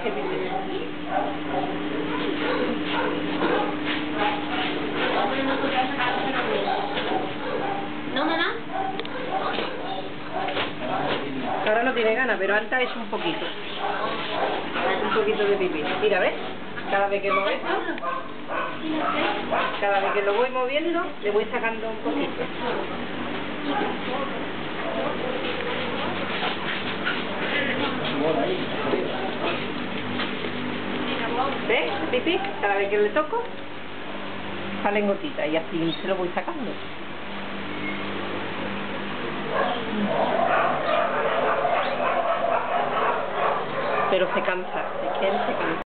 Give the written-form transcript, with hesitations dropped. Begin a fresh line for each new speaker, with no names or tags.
hace pipí.
¿No, mamá?
Ahora no tiene ganas, pero antes ha hecho un poquito. Un poquito de pipí. Mira, ¿ves? Cada vez que lo esto, cada vez que lo voy moviendo, le voy sacando un poquito. ¿Ves? Pipí, cada vez que le toco, salen gotitas y así se lo voy sacando. Pero se cansa, es que él se cansa.